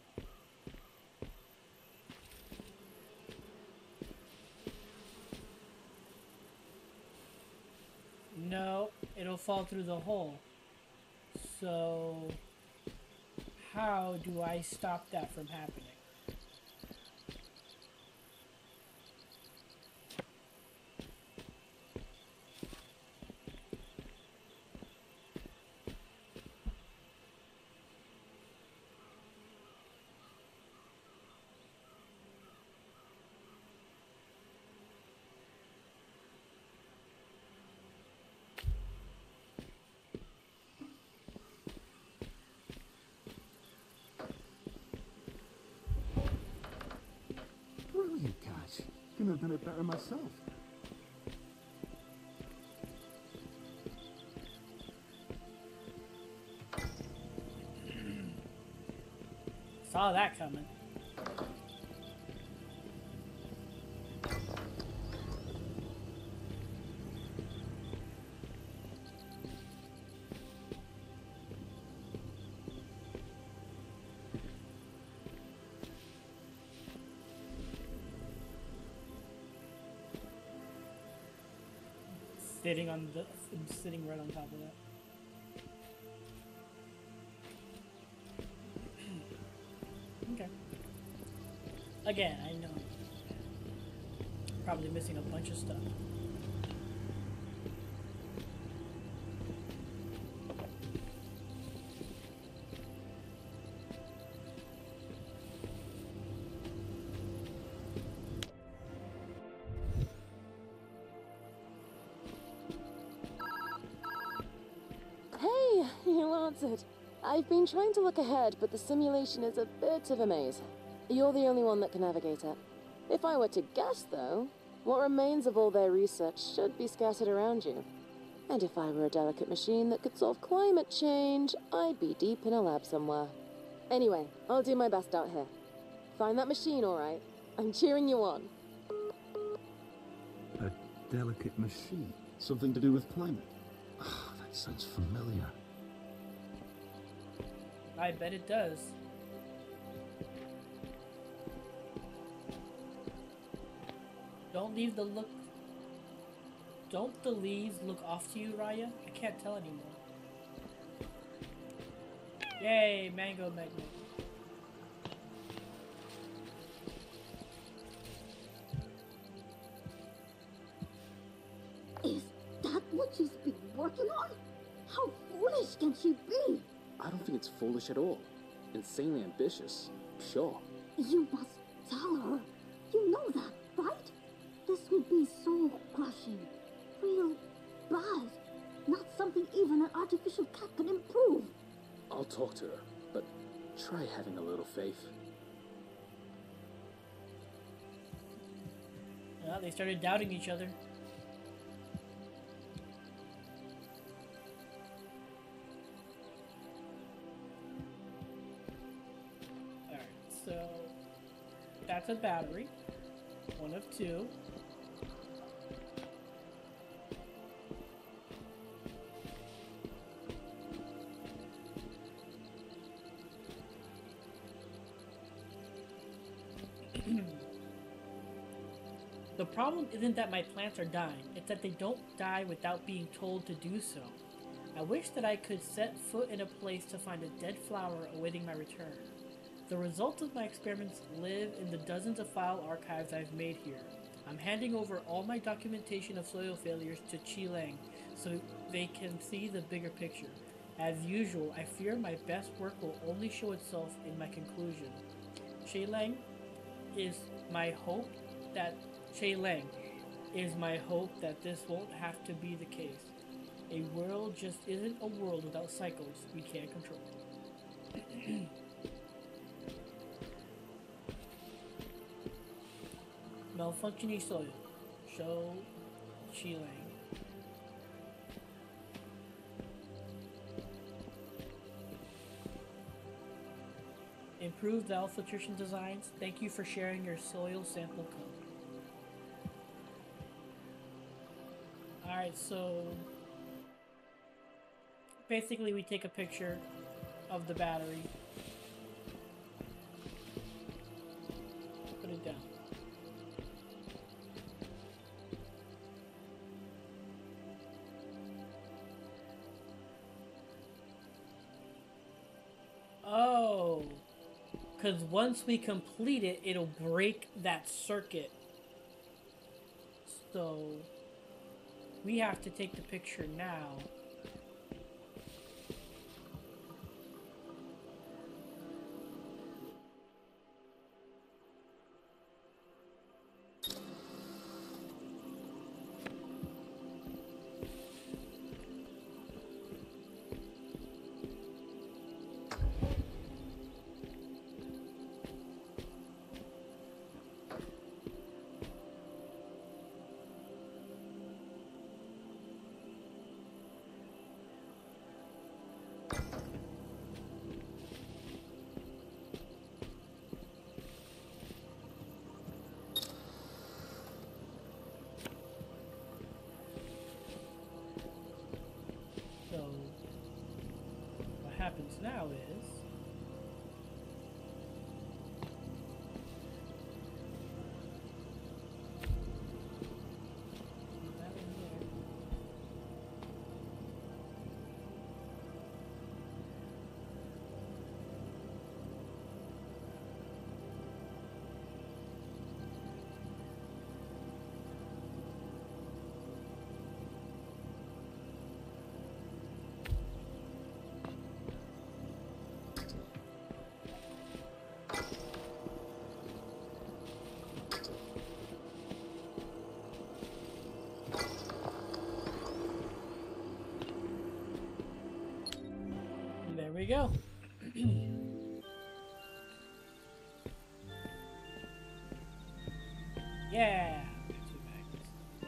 No, it'll fall through the hole. So, how do I stop that from happening? Brilliant catch. Couldn't have done it better myself. Saw that coming. Sitting on the, sitting right on top of that. Okay. Again, I know. Probably missing a bunch of stuff. Hey, you answered. I've been trying to look ahead, but the simulation is a bit of a maze. You're the only one that can navigate it. If I were to guess, though, what remains of all their research should be scattered around you. And if I were a delicate machine that could solve climate change, I'd be deep in a lab somewhere. Anyway, I'll do my best out here. Find that machine, all right? I'm cheering you on. A delicate machine. Something to do with climate. Ah, that sounds familiar. I bet it does. Don't leave the look... Don't the leaves look off to you, Raya? I can't tell anymore. Yay, mango magnet. Is that what she's been working on? How foolish can she be? I don't think it's foolish at all. Insanely ambitious, sure. You must tell her. You know that, right? This would be so crushing. Real bad. Not something even an artificial cat can improve. I'll talk to her, but try having a little faith. Yeah, they started doubting each other. that's a battery. One of two. The problem isn't that my plants are dying, it's that they don't die without being told to do so. I wish that I could set foot in a place to find a dead flower awaiting my return. The results of my experiments live in the dozens of file archives I've made here. I'm handing over all my documentation of soil failures to Chi Lang so they can see the bigger picture. As usual, I fear my best work will only show itself in my conclusion. Chi Lang is my hope that Chi Lang is my hope that this won't have to be the case. A world just isn't a world without cycles we can't control. Malfunctioning soil. Show Chi Lang. Improved valve filtration designs. Thank you for sharing your soil sample code. Alright, so basically we take a picture of the battery, put it down. Oh, because once we complete it, it'll break that circuit. So we have to take the picture now. Happens now is that in there. There we go. Yeah. Two magnets.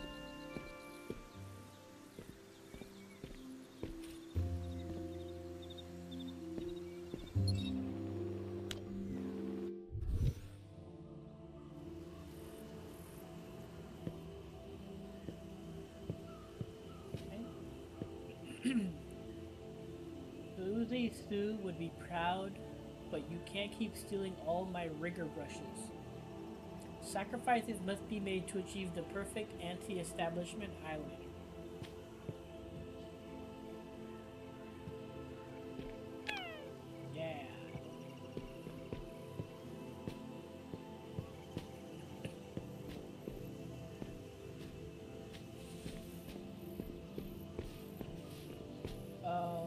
Okay. Susie Sue would be proud, but you can't keep stealing all my rigger brushes. Sacrifices must be made to achieve the perfect anti-establishment eyeliner. Yeah. Um...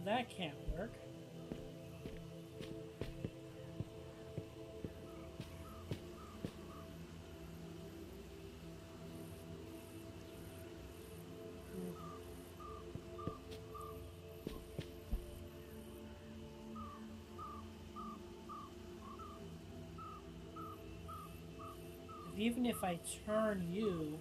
that can't work. Even if I turn you,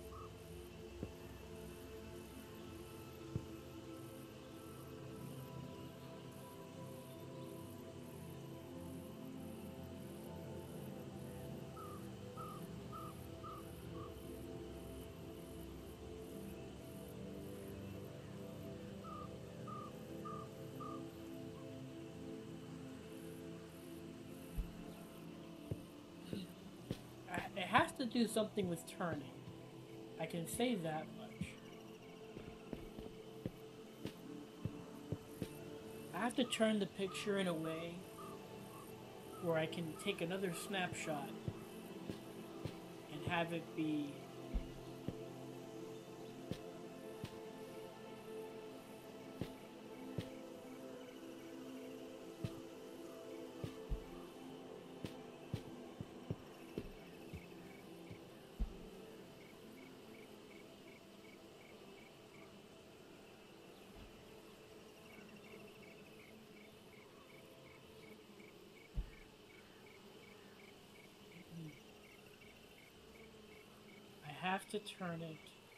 it has to do something with turning. I can say that much. I have to turn the picture in a way where I can take another snapshot and have it be have to turn it.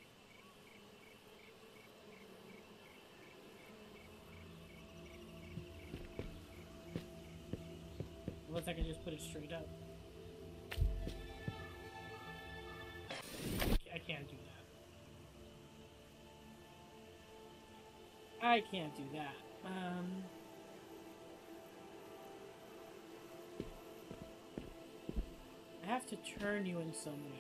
Unless I can just put it straight up. I can't do that. I can't do that. Um... I have to turn you in some way.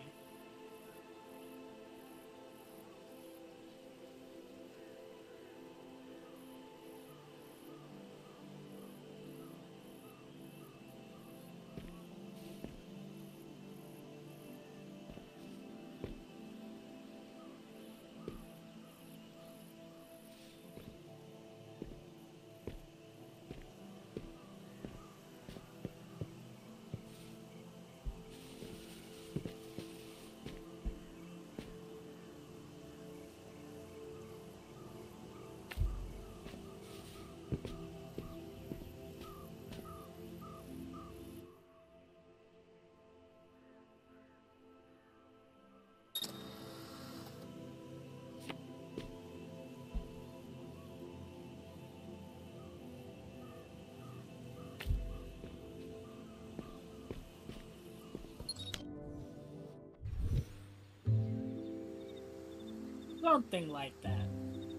Something like that.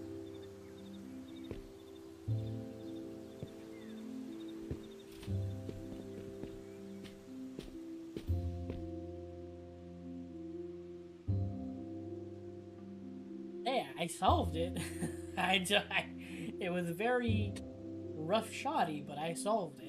Yeah, I solved it. I, I, it was very rough shoddy, but I solved it.